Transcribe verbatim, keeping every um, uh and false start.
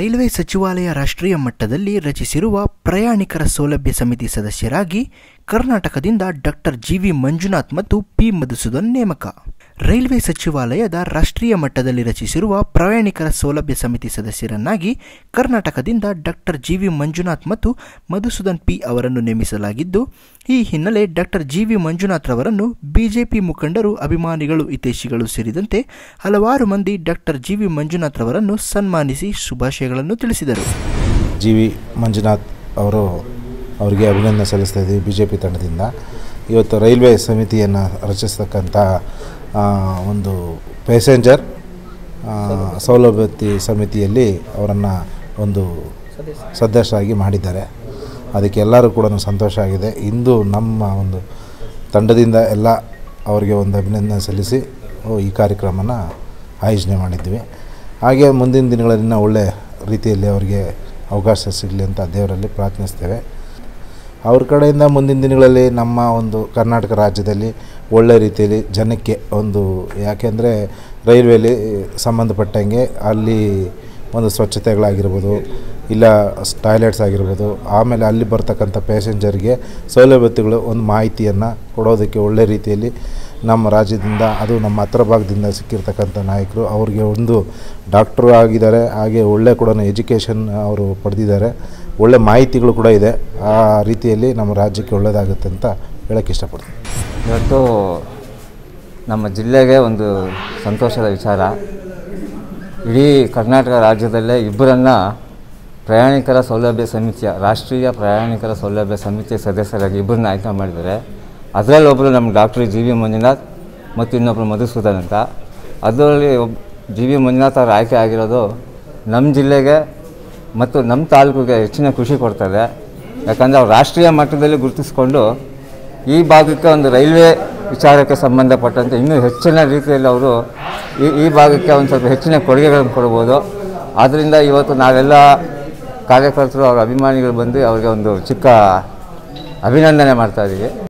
Railway ಸಚಿವಾಲಯ ರಾಷ್ಟ್ರೀಯ ಮಟ್ಟದಲ್ಲಿ ರಚಿಸಿರುವ ಪ್ರಯಾಣಿಕರ ಸೌಲಭ್ಯ ಸಮಿತಿ ಸದಸ್ಯರಾಗಿ ಕರ್ನಾಟಕದಿಂದ ಡಾಕ್ಟರ್ ಜಿ ವಿ ಮಂಜುನಾಥ್ ಮತ್ತು ಪಿ ಮಧುಸೂದನ್ ನೇಮಕ. ರೈಲ್ವೆ ಸಚಿವಾಲಯದ ರಾಷ್ಟ್ರೀಯ ಮಟ್ಟದಲ್ಲಿ ರಚಿಸಿರುವ ಪ್ರಯಾಣಿಕರ ಸೌಲಭ್ಯ ಸಮಿತಿ ಸದಸ್ಯರನ್ನಾಗಿ ಕರ್ನಾಟಕದಿಂದ ಡಾಕ್ಟರ್ ಜಿ ವಿ ಮಂಜುನಾಥ್ ಮತ್ತು ಮಧುಸೂದನ್ ಪಿ ಅವರನ್ನು ನೇಮಿಸಲಾಗಿದ್ದು, ಈ ಹಿನ್ನೆಲೆ ಡಾಕ್ಟರ್ ಜಿ ವಿ ಮಂಜುನಾಥ್ ರವರನ್ನು ಬಿಜೆಪಿ ಮುಖಂಡರು, ಅಭಿಮಾನಿಗಳು, ಹಿತೈಷಿಗಳು ಸೇರಿದಂತೆ ಹಲವಾರು ಮಂದಿ ಡಾಕ್ಟರ್ ಜಿ ವಿ ಮಂಜುನಾಥ್ ರವರನ್ನು ಸನ್ಮಾನಿಸಿ ಶುಭಾಶಯಗಳನ್ನು ತಿಳಿಸಿದರು. ಜಿ ವಿ ಮಂಜುನಾಥ್ ಅವರು ಅವರಿಗೆ ಅಭಿನಂದನೆ ಸಲ್ಲಿಸ್ತಾ ಇದ್ದೀವಿ. ಬಿ ಜೆ ಪಿ ತಂಡದಿಂದ ಇವತ್ತು ರೈಲ್ವೆ ಸಮಿತಿಯನ್ನು ರಚಿಸ್ತಕ್ಕಂಥ ಒಂದು ಪ್ಯಾಸೆಂಜರ್ ಸೌಲಭ್ಯ ಸಮಿತಿಯಲ್ಲಿ ಅವರನ್ನು ಒಂದು ಸದಸ್ಯರಾಗಿ ಮಾಡಿದ್ದಾರೆ. ಅದಕ್ಕೆ ಎಲ್ಲರೂ ಕೂಡ ಸಂತೋಷ ಆಗಿದೆ. ಇಂದು ನಮ್ಮ ಒಂದು ತಂಡದಿಂದ ಎಲ್ಲ ಅವರಿಗೆ ಒಂದು ಅಭಿನಂದನೆ ಸಲ್ಲಿಸಿ ಈ ಕಾರ್ಯಕ್ರಮನ ಆಯೋಜನೆ ಮಾಡಿದ್ವಿ. ಹಾಗೆ ಮುಂದಿನ ದಿನಗಳಲ್ಲಿ ಒಳ್ಳೆಯ ರೀತಿಯಲ್ಲಿ ಅವರಿಗೆ ಅವಕಾಶ ಸಿಗಲಿ ಅಂತ ದೇವರಲ್ಲಿ ಪ್ರಾರ್ಥಿಸ್ತೇವೆ. ಅವ್ರ ಕಡೆಯಿಂದ ಮುಂದಿನ ದಿನಗಳಲ್ಲಿ ನಮ್ಮ ಒಂದು ಕರ್ನಾಟಕ ರಾಜ್ಯದಲ್ಲಿ ಒಳ್ಳೆಯ ರೀತಿಯಲ್ಲಿ ಜನಕ್ಕೆ ಒಂದು, ಯಾಕೆಂದರೆ ರೈಲ್ವೇಲಿ ಸಂಬಂಧಪಟ್ಟಂಗೆ ಅಲ್ಲಿ ಒಂದು ಸ್ವಚ್ಛತೆಗಳಾಗಿರ್ಬೋದು, ಇಲ್ಲ ಟಾಯ್ಲೆಟ್ಸ್ ಆಗಿರ್ಬೋದು, ಆಮೇಲೆ ಅಲ್ಲಿ ಬರ್ತಕ್ಕಂಥ ಪ್ಯಾಸೆಂಜರ್ಗೆ ಸೌಲಭ್ಯಗಳು ಒಂದು ಮಾಹಿತಿಯನ್ನು ಕೊಡೋದಕ್ಕೆ ಒಳ್ಳೆಯ ರೀತಿಯಲ್ಲಿ ನಮ್ಮ ರಾಜ್ಯದಿಂದ, ಅದು ನಮ್ಮ ಹತ್ರ ಭಾಗದಿಂದ ಸಿಕ್ಕಿರ್ತಕ್ಕಂಥ ನಾಯಕರು ಅವ್ರಿಗೆ ಒಂದು ಡಾಕ್ಟ್ರು ಆಗಿದ್ದಾರೆ. ಹಾಗೆ ಒಳ್ಳೆ ಕೂಡ ಎಜುಕೇಷನ್ ಅವರು ಪಡೆದಿದ್ದಾರೆ. ಒಳ್ಳೆ ಮಾಹಿತಿಗಳು ಕೂಡ ಇದೆ. ಆ ರೀತಿಯಲ್ಲಿ ನಮ್ಮ ರಾಜ್ಯಕ್ಕೆ ಒಳ್ಳೆಯದಾಗುತ್ತೆ ಅಂತ ಹೇಳೋಕ್ಕೆ ಇಷ್ಟಪಡ್ತೀನಿ. ಇವತ್ತು ನಮ್ಮ ಜಿಲ್ಲೆಗೆ ಒಂದು ಸಂತೋಷದ ವಿಚಾರ. ಇಡೀ ಕರ್ನಾಟಕ ರಾಜ್ಯದಲ್ಲೇ ಇಬ್ಬರನ್ನು ಪ್ರಯಾಣಿಕರ ಸೌಲಭ್ಯ ಸಮಿತಿಯ ರಾಷ್ಟ್ರೀಯ ಪ್ರಯಾಣಿಕರ ಸೌಲಭ್ಯ ಸಮಿತಿಯ ಸದಸ್ಯರಾಗಿ ಇಬ್ಬರನ್ನ ಆಯ್ಕೆ ಮಾಡಿದ್ದಾರೆ. ಅದರಲ್ಲಿ ಒಬ್ಬರು ನಮ್ಮ ಡಾಕ್ಟರ್ ಜಿ ವಿ ಮಂಜುನಾಥ್ ಮತ್ತು ಇನ್ನೊಬ್ಬರು ಮಧುಸೂದನ್ ಅಂತ. ಅದರಲ್ಲಿ ಒಬ್ಬ ಜಿ ವಿ ಮಂಜುನಾಥ್ ಅವರು ಆಯ್ಕೆ ಆಗಿರೋದು ನಮ್ಮ ಜಿಲ್ಲೆಗೆ ಮತ್ತು ನಮ್ಮ ತಾಲೂಕಿಗೆ ಹೆಚ್ಚಿನ ಖುಷಿ ಕೊಡ್ತದೆ. ಯಾಕಂದರೆ ಅವ್ರು ರಾಷ್ಟ್ರೀಯ ಮಟ್ಟದಲ್ಲಿ ಗುರುತಿಸ್ಕೊಂಡು ಈ ಭಾಗಕ್ಕೆ ಒಂದು ರೈಲ್ವೆ ವಿಚಾರಕ್ಕೆ ಸಂಬಂಧಪಟ್ಟಂತೆ ಇನ್ನೂ ಹೆಚ್ಚಿನ ರೀತಿಯಲ್ಲಿ ಅವರು ಈ ಈ ಭಾಗಕ್ಕೆ ಒಂದು ಸ್ವಲ್ಪ ಹೆಚ್ಚಿನ ಕೊಡುಗೆಗಳನ್ನು ಕೊಡ್ಬೋದು. ಆದ್ದರಿಂದ ಇವತ್ತು ನಾವೆಲ್ಲ ಕಾರ್ಯಕರ್ತರು, ಅವರ ಅಭಿಮಾನಿಗಳು ಬಂದು ಅವರಿಗೆ ಒಂದು ಚಿಕ್ಕ ಅಭಿನಂದನೆ ಮಾಡ್ತಾಯಿದ್ದೀವಿ.